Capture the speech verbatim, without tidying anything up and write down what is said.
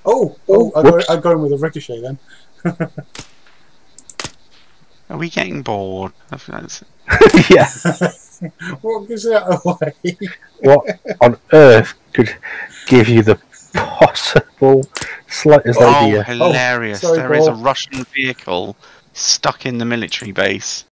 Oh, oh, I got, I got him with a ricochet then. Are we getting bored? That's... Yeah. What gives that away? What on earth could give you the possible slightest Oh, idea? hilarious. Oh, sorry, there is a Paul. Russian vehicle stuck in the military base.